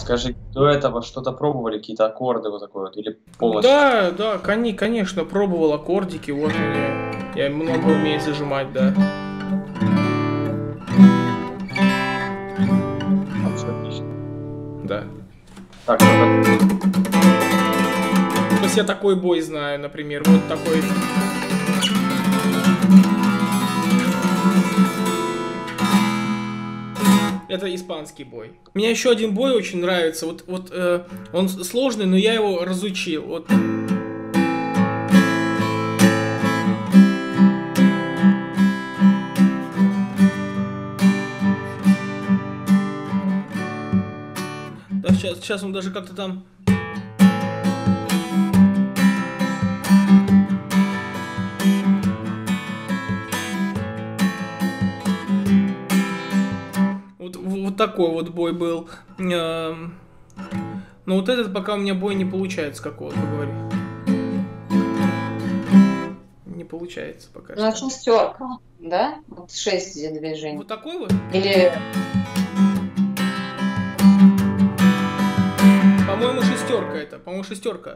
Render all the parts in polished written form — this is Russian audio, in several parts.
Скажи, до этого что-то пробовали, какие-то аккорды вот такое вот, или полностью? Да, да, конечно, пробовал аккордики, вот мне. Я много умею зажимать, да. Всё отлично. Да. Так, ну-ка. То есть я такой бой знаю, например, вот такой. Это испанский бой. Мне еще один бой очень нравится. Он сложный, но я его разучил. Вот. Да, сейчас он даже как-то там. Вот такой вот бой был. Но вот этот пока у меня бой не получается какого-то, говорю. Не получается пока Ну, что. шестерка, да? Вот 6 движений. Вот такой вот? Или... По-моему, шестерка это. По-моему, шестерка.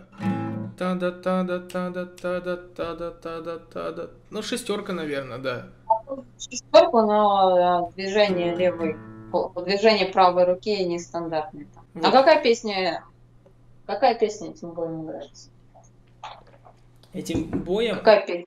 Та-да-та-да-та-да-та-да-та-да-та-да. Ну, шестерка, наверное, да. Шестерку, но движение левой, движение правой руки нестандартное. Вот. А какая песня этим боем нравится? Этим боем? Какая песня?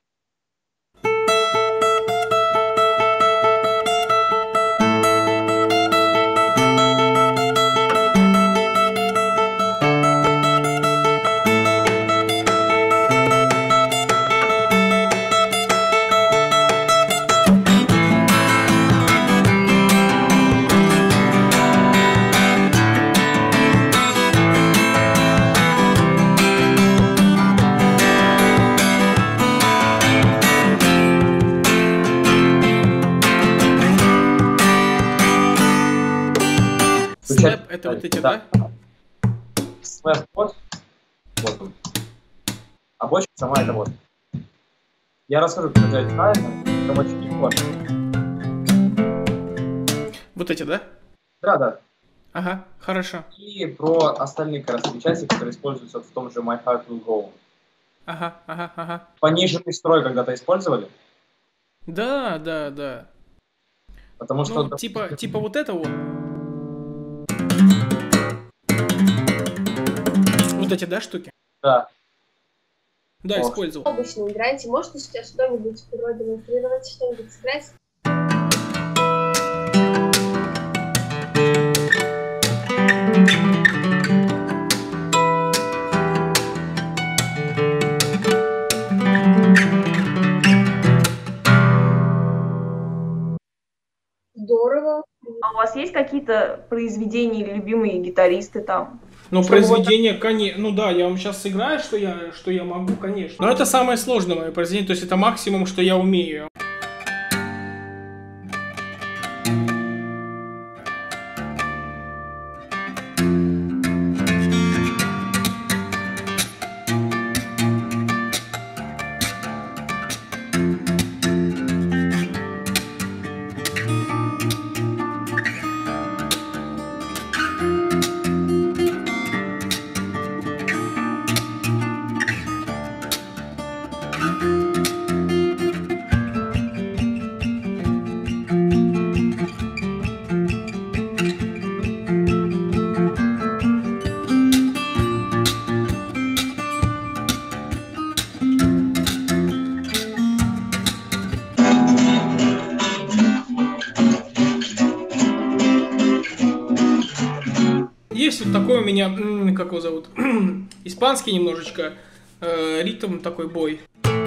Слэп это вот эти, да? Слэп вот. Вот он. А бочка сама это вот. Я расскажу, как это правильно. Кабачки вот. Вот эти, да? Да, да. Ага, хорошо. И про остальные как раз части, которые используются в том же My Heart Will Go. Ага. Пониженный строй когда-то использовали? Да, да, да. Потому что... Ну, типа вот это вот. Вот эти, да, штуки? Да. Да, Ох. использовал. Обычно играете, можете сейчас что-нибудь продемонстрировать, что-нибудь сыграть? Здорово. А у вас есть какие-то произведения или любимые гитаристы там? Ну, Чтобы произведение, конечно. Ну да, я вам сейчас сыграю, что я могу, конечно. Но это самое сложное мое произведение, то есть это максимум, что я умею. Есть вот такой у меня, как его зовут, испанский немножечко, ритм такой бой.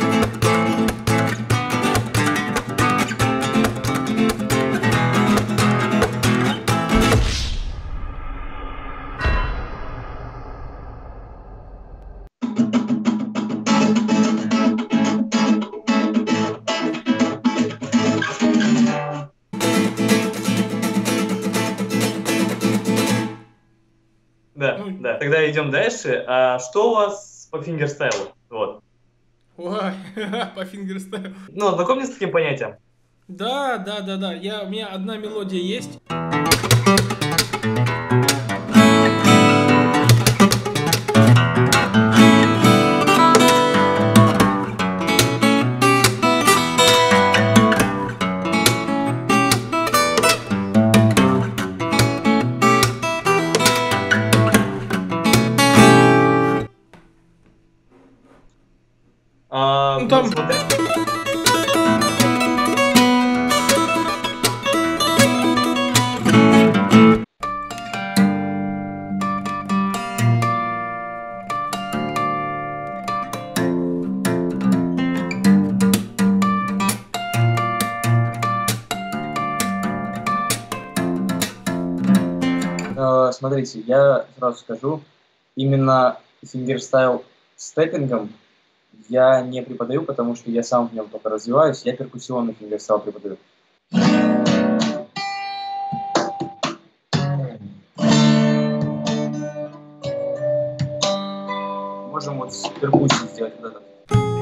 Да. Тогда идем дальше. А что у вас по фингерстайлу? Вот. Ой, по фингерстайлу. Ну, знакомы с таким понятием? Да. У меня одна мелодия есть. Ну, там... смотри. Смотрите, я сразу скажу, именно фингерстайл с тэппингом я не преподаю, потому что я сам в нем только развиваюсь, я перкуссионный фингерстайл преподаю. Можем вот с перкуссией сделать вот это.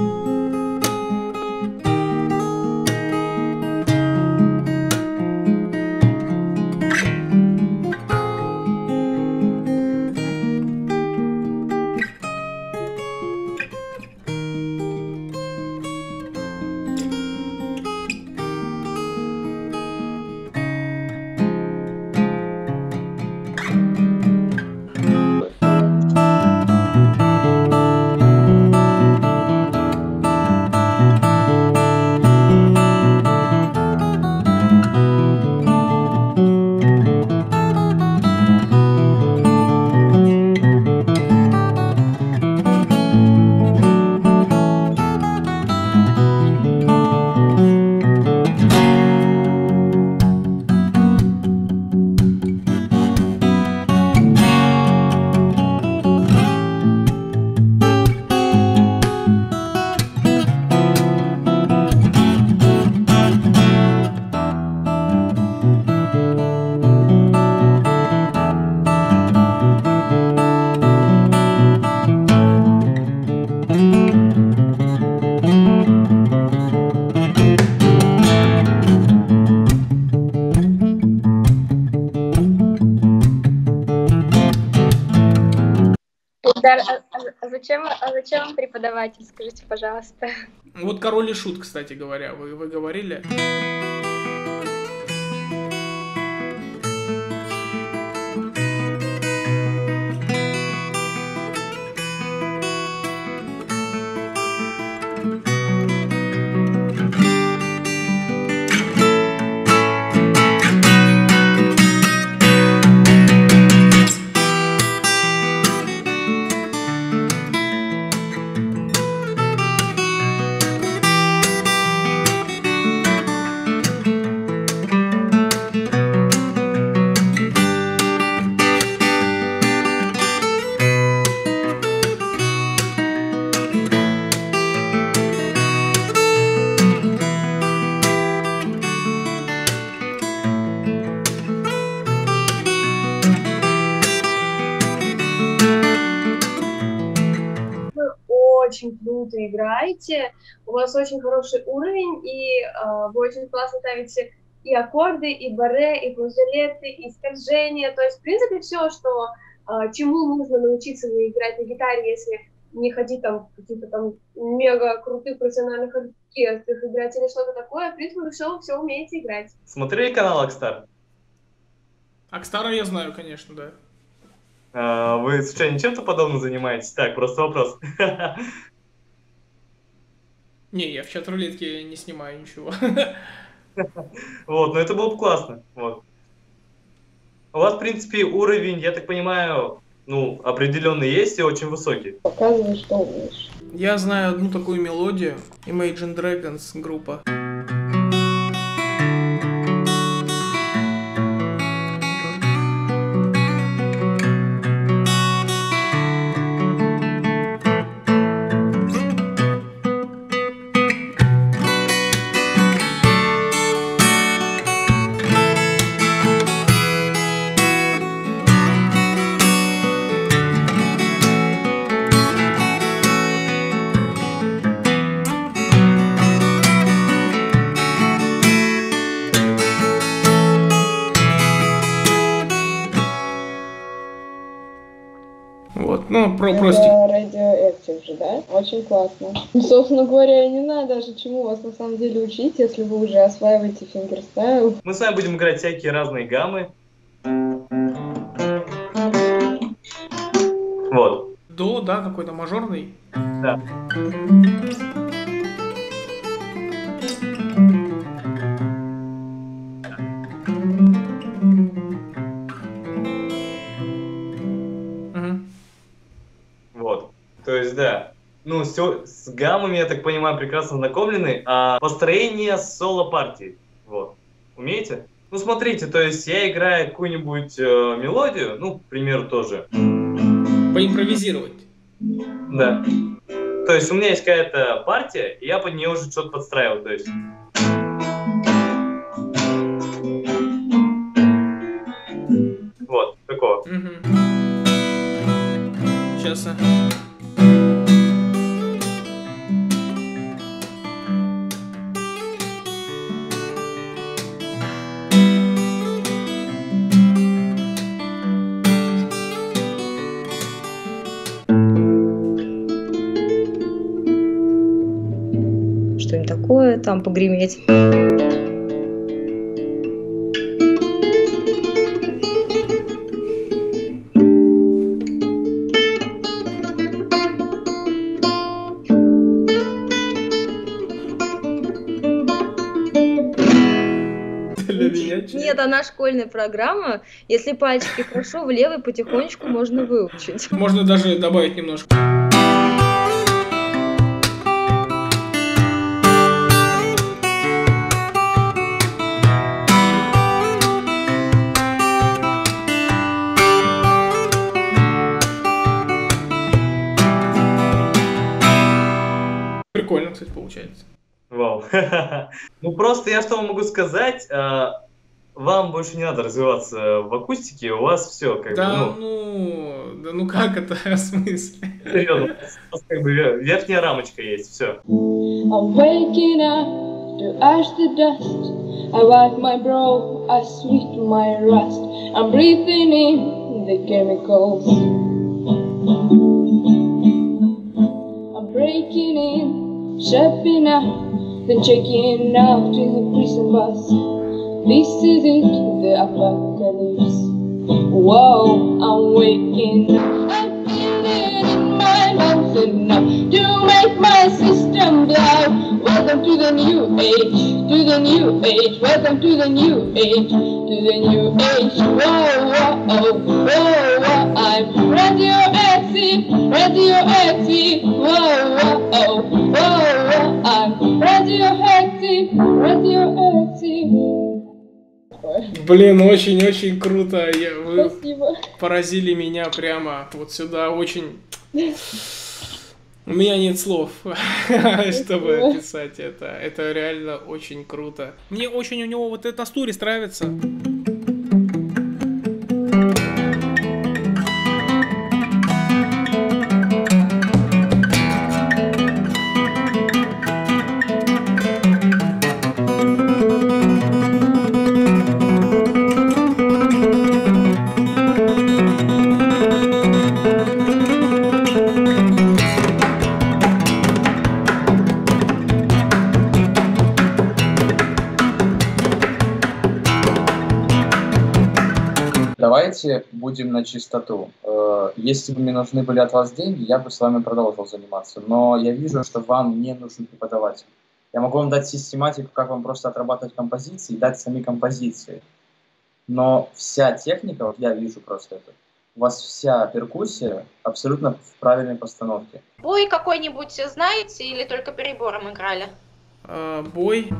Ильдар, зачем вам преподаватель, скажите, пожалуйста? Вот Король и Шут, кстати говоря, вы говорили. Очень круто играете, у вас очень хороший уровень, и вы очень классно ставите и аккорды, и барре, и флажолеты, и скольжения, то есть, в принципе, все, что, чему нужно научиться играть на гитаре, если не ходить там в каких-то там мега крутых профессиональных оркестрах, играть или что-то такое, в принципе, вы все умеете играть. Смотрели канал Акстар? Акстара я знаю, конечно, да. Вы случайно чем-то подобным занимаетесь? Так, просто вопрос. Не, я в чат-рулетке не снимаю ничего. Вот, но это было бы классно. Вот. У вас, в принципе, уровень, я так понимаю, ну, определенный есть и очень высокий. Показывай, что умеешь. Я знаю одну такую мелодию. Imagine Dragons группа. Вот, ну, просто... Radioactive же, да? Очень классно. Ну, собственно говоря, и не знаю даже, чему вас на самом деле учить, если вы уже осваиваете фингерстайл. Мы с вами будем играть всякие разные гаммы. Вот. До, да, какой-то мажорный. Да. То есть, да. Ну, с гаммами, я так понимаю, прекрасно знакомлены, а построение соло-партии, вот, умеете? Ну, смотрите, то есть я играю какую-нибудь мелодию, ну, к примеру, тоже. Поимпровизировать. Да. То есть у меня есть какая-то партия, и я под нее уже что-то подстраивал, то есть. Вот, такого. Сейчас. Что-нибудь такое, там погреметь. Нет, она школьная программа. Если пальчики хорошо, в левой потихонечку можно выучить. Можно даже добавить немножко. Прикольно, кстати, получается. Вау. Ну, просто я что вам могу сказать, вам больше не надо развиваться в акустике, у вас все как да, бы, да ну как это, в смысле? Серьезно, у вас как бы верхняя рамочка есть, все. I'm waking up to ash the dust. I wipe my brow, I sweep my rust. I'm breathing in the chemicals. I'm breaking in, stepping out, then checking out in the prison bus. This is it, the apocalypse. Whoa, I'm waking up. I feel it in my lungs enough to make my system blow. Welcome to the new age, to the new age. Welcome to the new age, to the new age. Whoa, whoa, whoa, whoa. I'm radioactive, radioactive. Whoa, whoa, whoa, whoa. I'm radioactive, radioactive. Блин, очень-очень круто. Вы Спасибо. поразили меня прямо вот сюда. Очень... У меня нет слов, чтобы описать это. Это реально очень круто. Мне очень у него вот этот Астурис нравится. Давайте будем на чистоту. Если бы мне нужны были от вас деньги, я бы с вами продолжил заниматься. Но я вижу, что вам не нужен преподаватель. Я могу вам дать систематику, как вам просто отрабатывать композиции и дать сами композиции. Но вся техника, вот я вижу просто это, у вас вся перкуссия абсолютно в правильной постановке. Бой какой-нибудь знаете или только перебором играли? Бой.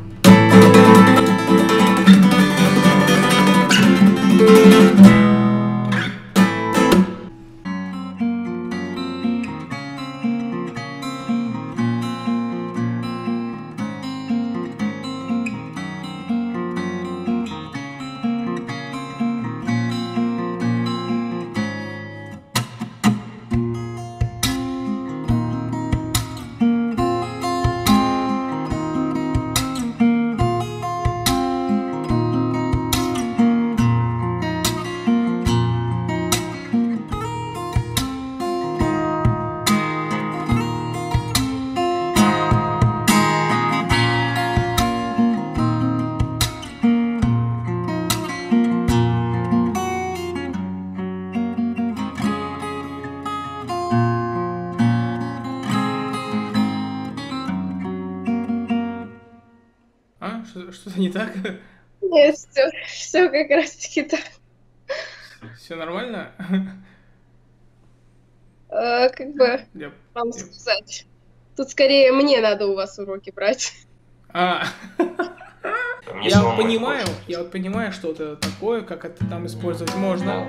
Что-то не так? Нет, все как раз таки так. Все нормально? Как бы Я- вам сказать. Тут скорее мне надо у вас уроки брать. А, Мне я самому это понимаю, больше. я вот понимаю, что это такое, как это там использовать можно.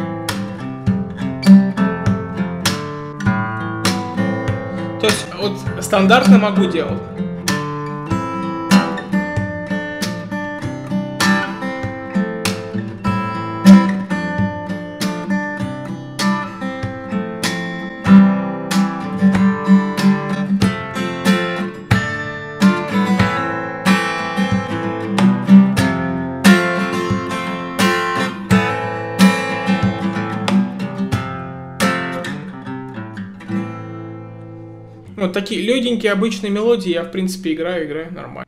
То есть вот стандартно могу делать. Вот такие легенькие обычные мелодии я, в принципе, играю нормально.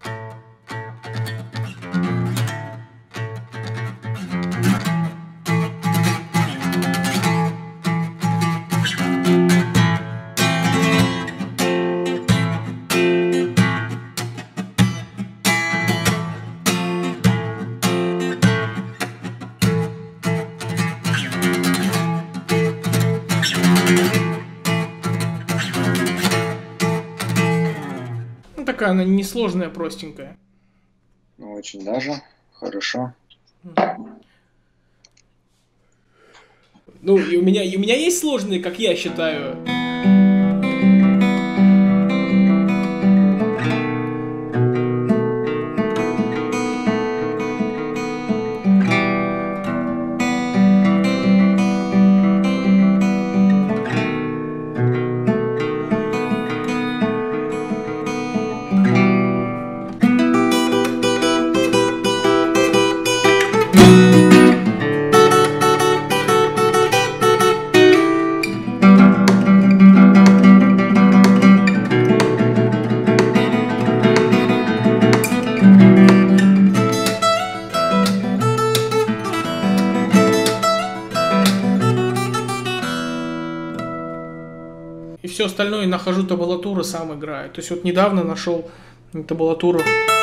Ну, такая она несложная, простенькая. Ну, очень даже. Хорошо. Ну, и у меня есть сложные, как я считаю. И все остальное нахожу табулатуру, сам играю. То есть вот недавно нашел табулатуру.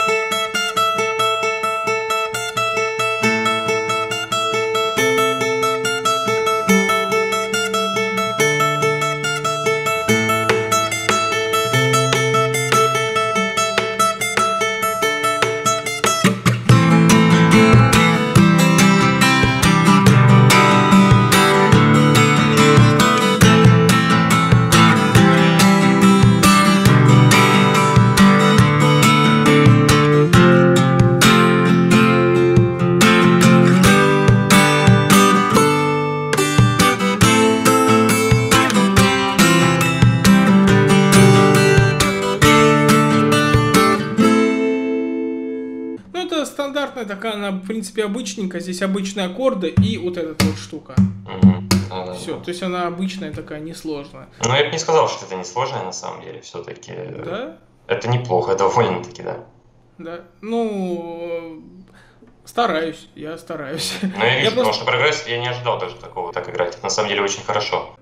Ну, это стандартная такая, она, в принципе, обычненькая. Здесь обычные аккорды и вот эта вот штука. Да. Все, то есть она обычная такая, несложная. Но я бы не сказал, что это несложное на самом деле, все-таки. Да? Это неплохо, довольно-таки, да. Да. Ну, стараюсь, я стараюсь. Но я вижу, Я потому просто- что прогресс, я не ожидал даже такого, так играть. Это на самом деле очень хорошо.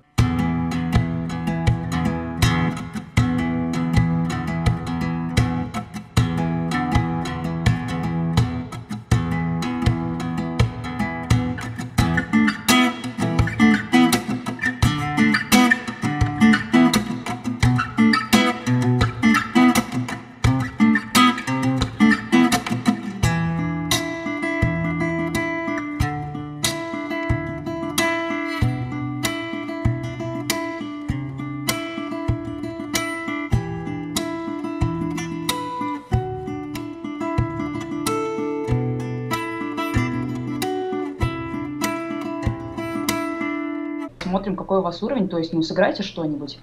Смотрим, какой у вас уровень, то есть, ну, сыграйте что-нибудь.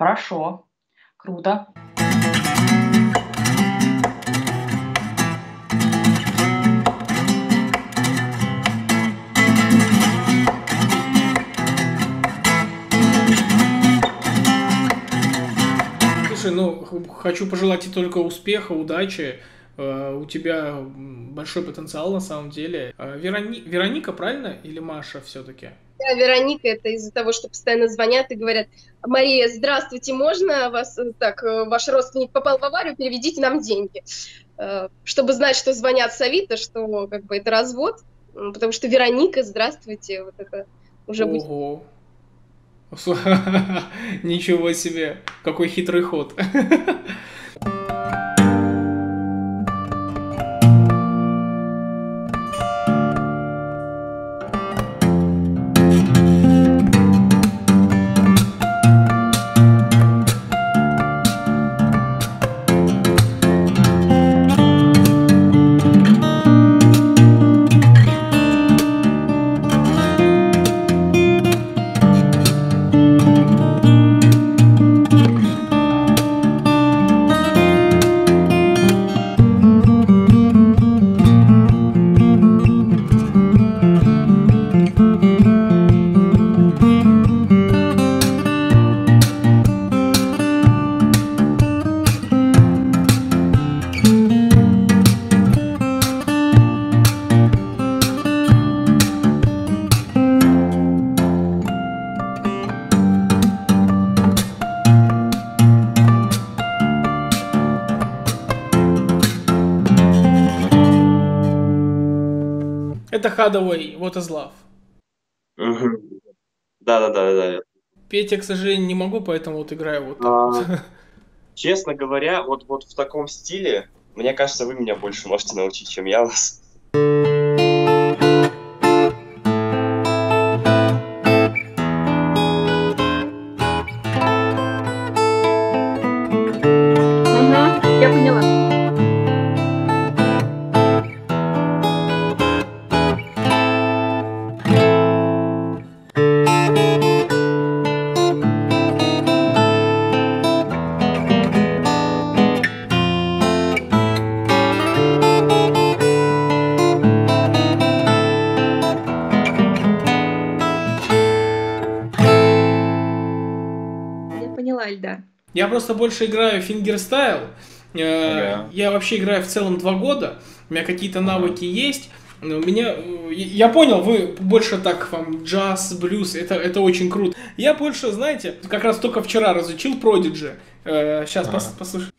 Хорошо. Круто. Слушай, ну, хочу пожелать тебе только успеха, удачи. У тебя большой потенциал на самом деле. Вероника, правильно? Или Маша все-таки? Да, Вероника, это из-за того, что постоянно звонят и говорят: Мария, здравствуйте, можно вас, так, ваш родственник попал в аварию, переведите нам деньги. Чтобы знать, что звонят с Авито, что как бы это развод, потому что Вероника, здравствуйте, вот это уже будет... Ого. Ничего себе, какой хитрый ход. Это Hathaway, What is Love. Да. Петь я, к сожалению, не могу, поэтому вот играю вот так. Честно говоря, вот в таком стиле, мне кажется, вы меня больше можете научить, чем я вас. Я поняла. Эльдар. Я просто больше играю фингерстайл. Я вообще играю в целом 2 года. У меня какие-то навыки есть. У меня, я понял, вы больше так вам джаз, блюз, это очень круто. Я больше, знаете, как раз только вчера разучил Prodigy. Сейчас послушай.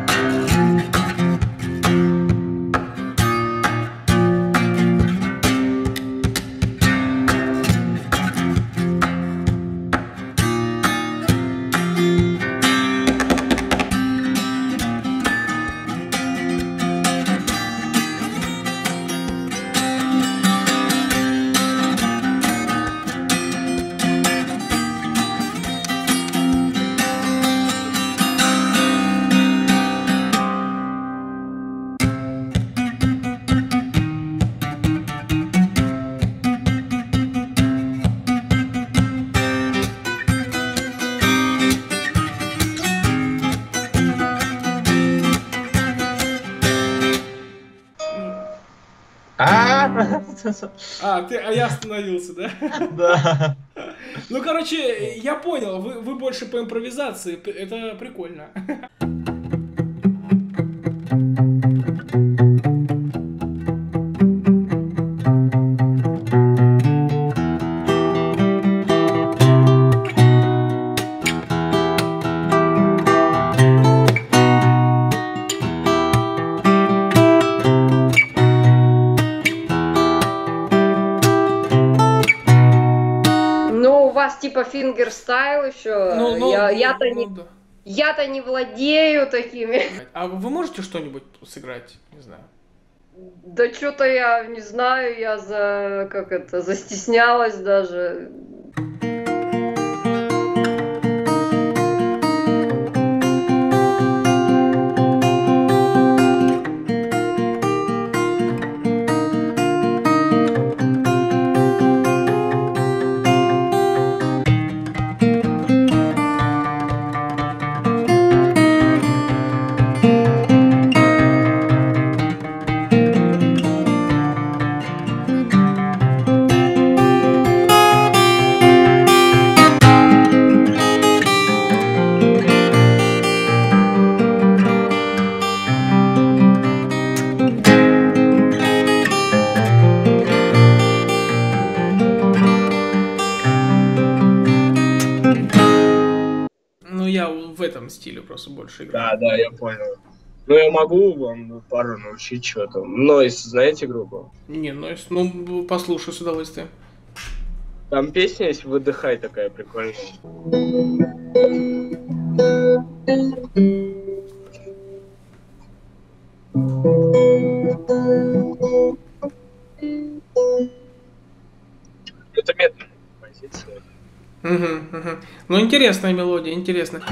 Я остановился, да? Да. Ну, короче, я понял, вы больше по импровизации, это прикольно. Типа фингерстайл еще. Я-то не владею такими. А вы можете что-нибудь сыграть? Не знаю. Да что-то я не знаю, я застеснялась даже. я в этом стиле просто больше играю. Да, я понял. Ну, я могу вам пару научить что-то. Нойс, знаете группу? Не, Нойс, ну, послушаю с удовольствием. Там песня есть «Выдыхай» такая прикольная. Это медленная композиция. Ну, интересная мелодия, интересная.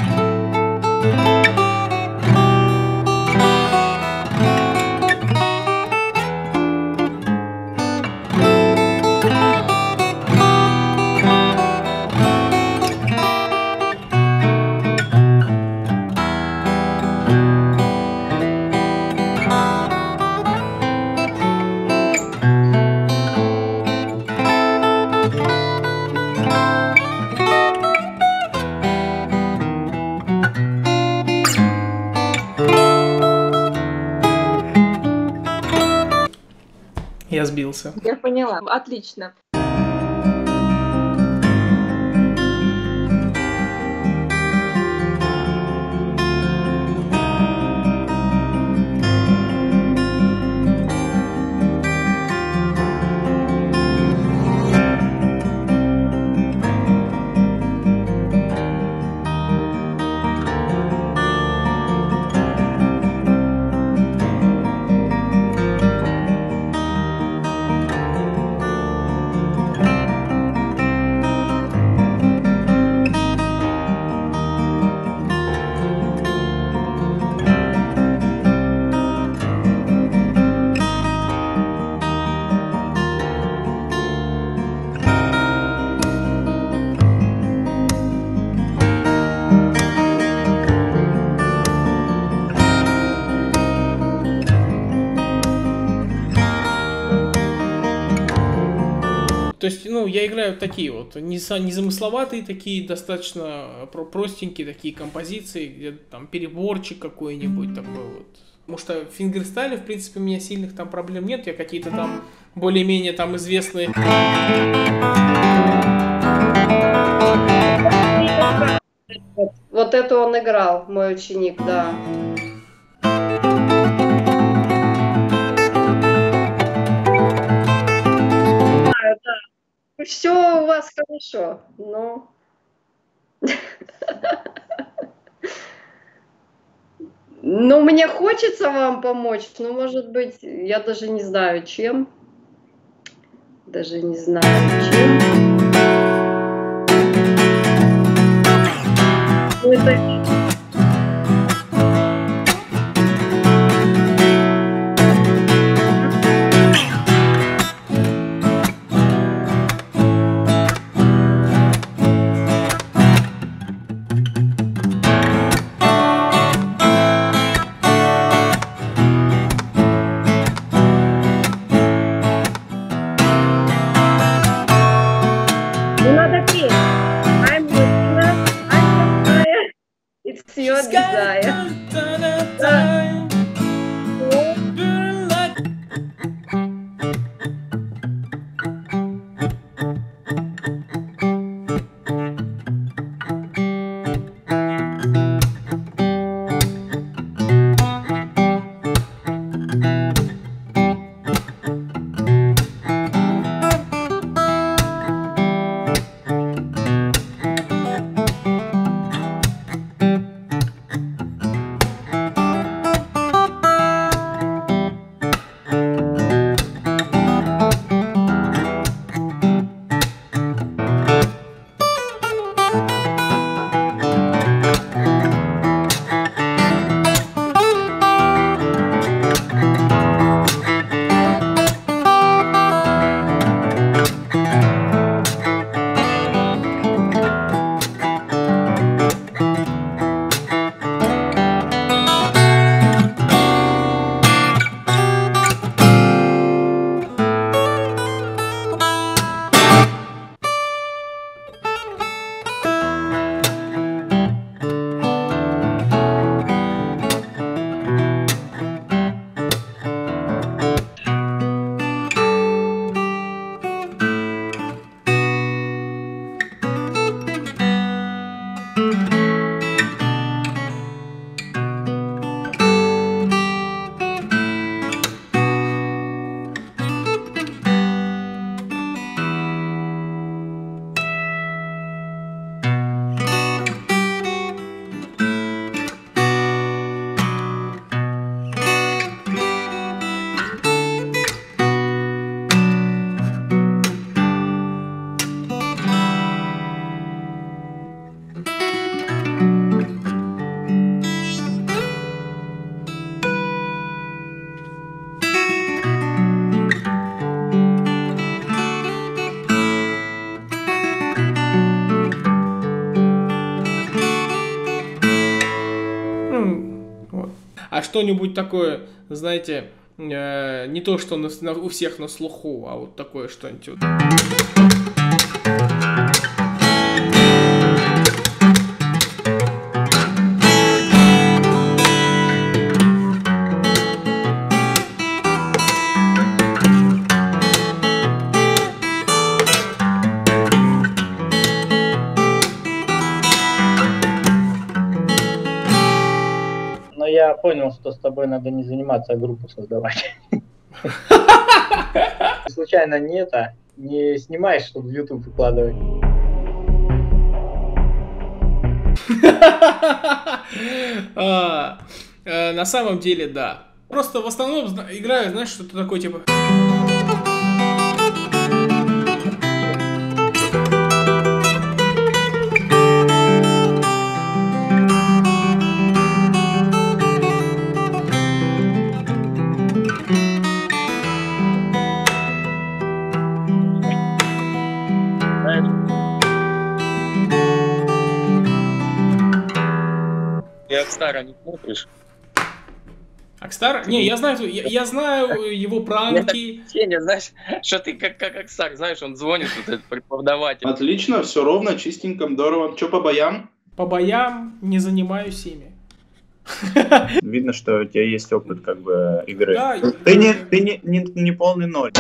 Я сбился. Я поняла. Отлично. То есть, ну, я играю такие вот, незамысловатые такие, достаточно простенькие такие композиции, где там переборчик какой-нибудь такой вот. Потому что в фингерстайле, в принципе, у меня сильных там проблем нет, я какие-то там более-менее там известные... Вот это он играл, мой ученик, да. Все у вас хорошо, но... Ну, мне хочется вам помочь, но, может быть, я даже не знаю, чем. Даже не знаю, чем. Ну, это... Your desire. Вот. А что-нибудь такое, знаете, не то, что у всех на слуху, а вот такое что-нибудь. Вот. Я понял, что с тобой надо не заниматься, а группу создавать. Случайно не снимаешь, чтобы в YouTube выкладывать. На самом деле, да. Просто в основном играю, знаешь, что-то такое, типа... Акстара не смотришь? Акстар? Не, я знаю его пранки. Сеня, знаешь, что ты как Акстар, знаешь, он звонит, вот этот преподаватель. Отлично, все ровно, чистенько, здорово. Что по боям? По боям не занимаюсь ими. Видно, что у тебя есть опыт как бы игры. Да, ты не полный ноль.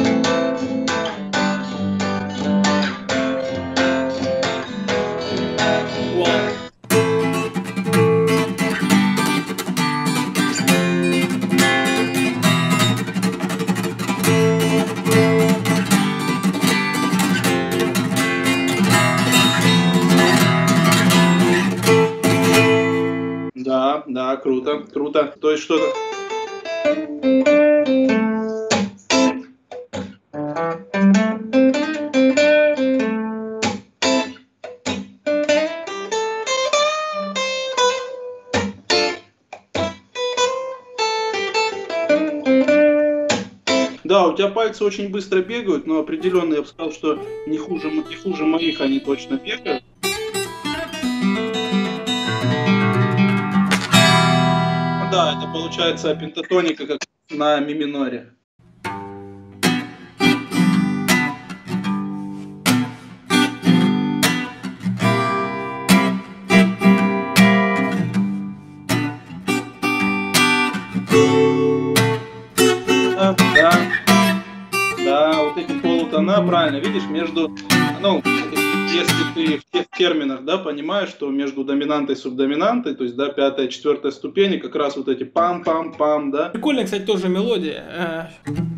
Да, круто. То есть что-то... Да, у тебя пальцы очень быстро бегают, но определенно я бы сказал, что не хуже моих они точно бегают. Да, это получается пентатоника, как на ми миноре. Да, вот эти полутона, правильно, видишь, между, ну, если ты в терминах, да, понимаешь, что между доминантой и субдоминантой, то есть, да, 5-я, 4-я ступени, как раз вот эти пам-пам-пам, да. Прикольная, кстати, тоже мелодия.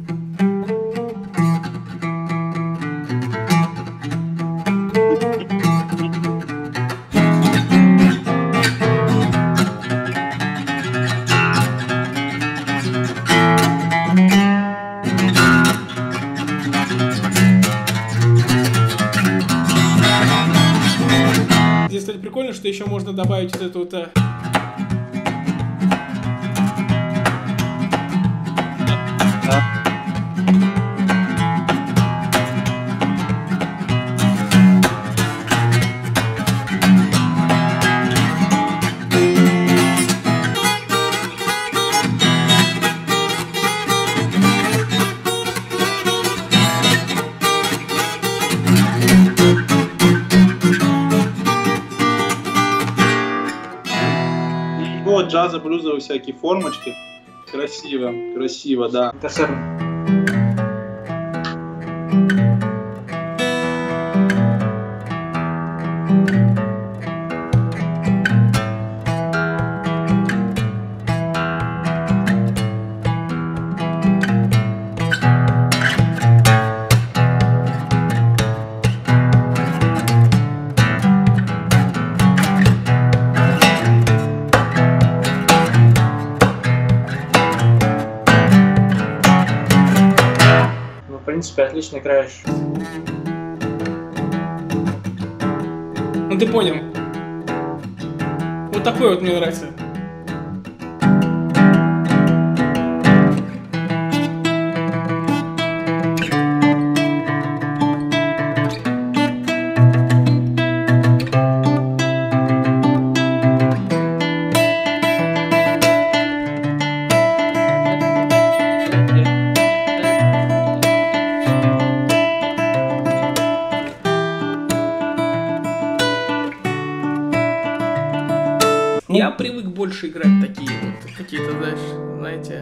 Здесь, кстати, прикольно, что еще можно добавить вот эту вот... Джаза, блюзовые всякие формочки. Красиво, да. В принципе, отлично играешь. Ну ты понял. Вот такой вот мне нравится. Я привык больше играть такие вот какие-то, знаете...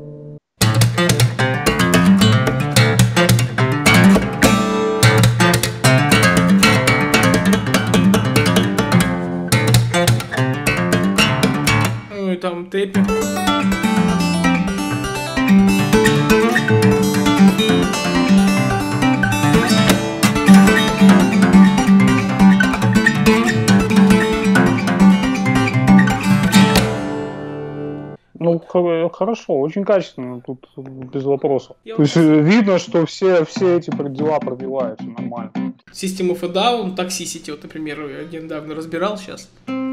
Ну и там тэпи. Ну, хорошо, очень качественно, тут без вопросов. То есть видно, что все эти дела пробиваются нормально. System of a Down, Toxicity, вот, например, я недавно разбирал сейчас.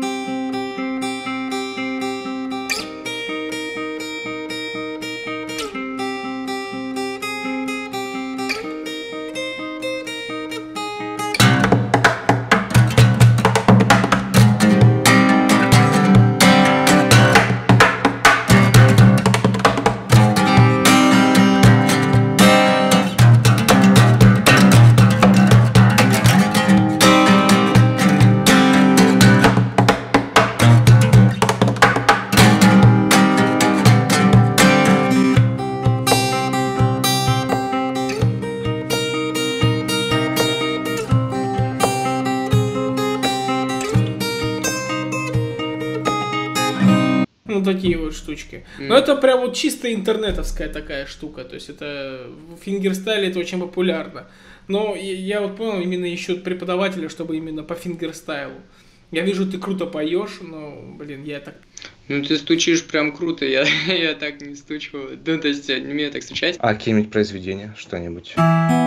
Ну, такие вот штучки. Но это прям вот чисто интернетовская такая штука. То есть это в фингерстайле это очень популярно. Но я вот понял, именно ищут преподавателя, чтобы именно по фингерстайлу. Я вижу, ты круто поешь, но, блин, я так... Ну, ты стучишь прям круто, я так не стучу. Ну, то есть, не умею так стучать. А какие-нибудь произведения, что-нибудь?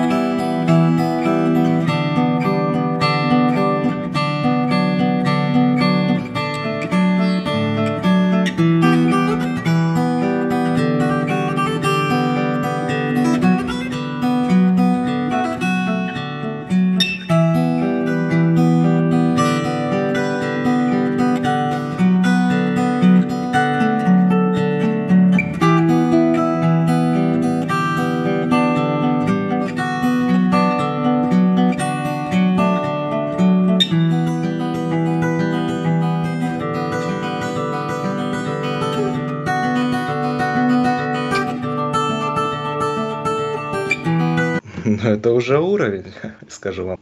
Ну, это уже уровень, скажу вам.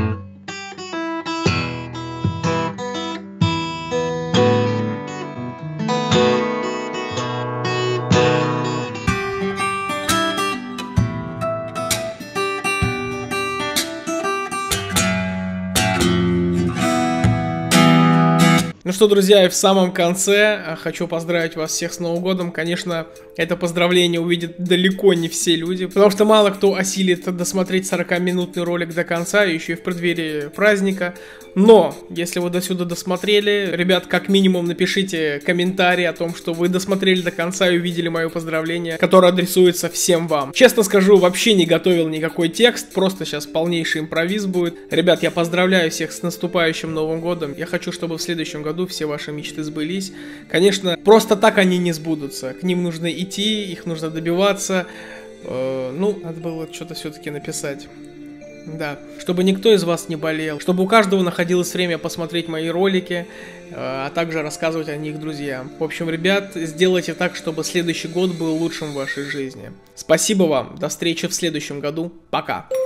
Ну что, друзья, и в самом конце хочу поздравить вас всех с Новым годом. Конечно, это поздравление увидят далеко не все люди, потому что мало кто осилит досмотреть 40-минутный ролик до конца, еще и в преддверии праздника. Но, если вы до сюда досмотрели, ребят, как минимум напишите комментарий о том, что вы досмотрели до конца и увидели мое поздравление, которое адресуется всем вам. Честно скажу, вообще не готовил никакой текст, просто сейчас полнейший импровиз будет. Ребят, я поздравляю всех с наступающим Новым годом. Я хочу, чтобы в следующем году все ваши мечты сбылись. Конечно, просто так они не сбудутся. К ним нужно идти, их нужно добиваться. Ну, надо было что-то все-таки написать. Да, чтобы никто из вас не болел, чтобы у каждого находилось время посмотреть мои ролики, а также рассказывать о них друзьям. В общем, ребят, сделайте так, чтобы следующий год был лучшим в вашей жизни. Спасибо вам, до встречи в следующем году, пока!